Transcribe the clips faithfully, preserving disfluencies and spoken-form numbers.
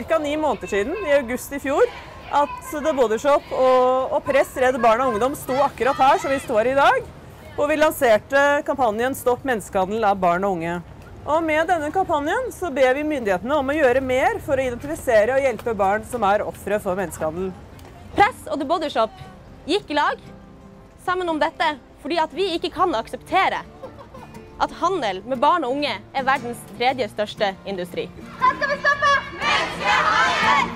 cirka ni måneder siden, i august i fjor, at The Body Shop og, og Press, Redd Barna og Ungdom sto akkurat her, som vi står i dag, og vi lanserte kampanjen Stopp menneskehandel av barn og unge. Og med denne kampanjen så ber vi myndighetene om å gjøre mer for å identifisere og hjelpe barn som er ofre for menneskehandel. Press og The Body Shop gikk i lag sammen om dette, fordi at vi ikke kan akseptere at handel med barn og unge er verdens tredje største industri. Her skal vi stoppe menneskehandel!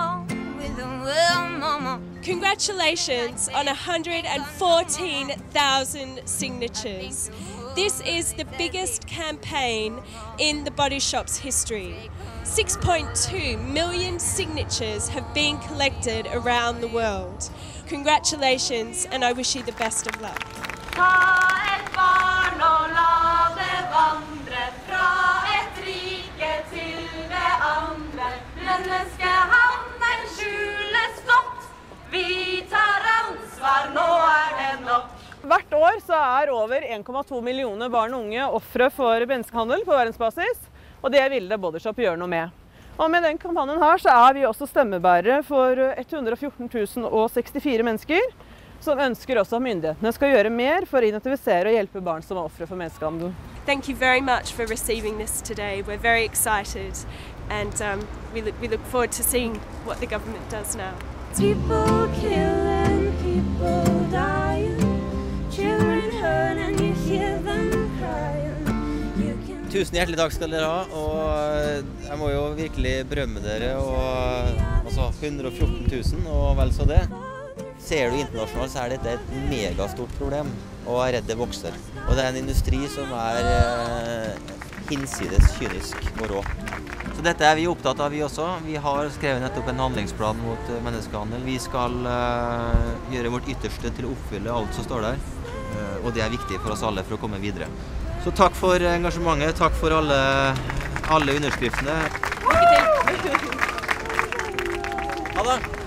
Congratulations on one hundred fourteen thousand signatures. This is the biggest campaign in The Body Shop's history. six point two million signatures have been collected around the world. Congratulations, and I wish you the best of luck. Ta et barn og la det vandre fra et rike til det andre. Menneskehandel skjules godt. Vi tar ansvar, nå er det nok. Hvert år så er over en komma to millioner barn og unge ofre for menneskehandel på verdensbasis, og det vil The Body Shop gjøre noe med. Og med den kampanjen her så er vi også stemmebærere for ett hundre og fjorten tusen sekstifire mennesker, som ønsker også at myndighetene skal gjøre mer for å identifisere og hjelpe barn som er ofre for menneskehandel. Thank you very much for receiving this today. We're very excited, and um, we, look, we look forward to seeing what the government does now. People killing, people dying, children hurt and you hear them crying. You can... Tusen hjertelig takk skal dere ha, og jeg må jo virkelig berømme dere, og altså hundre og fjorten tusen og vel så det. Ser du internasjonalt så er dette et megastort problem, og er redd det vokser. Og det er en industri som er eh, hinsides kynisk og rå. Så dette er vi opptatt av, vi også. Vi har skrevet nettopp en handlingsplan mot menneskehandel. Vi skal eh, gjøre vårt ytterste til å oppfylle alt som står der, eh, og det er viktig for oss alle for å komme videre. Så takk for engasjementet, takk for alle, alle underskriftene. Lykke til! Ha det!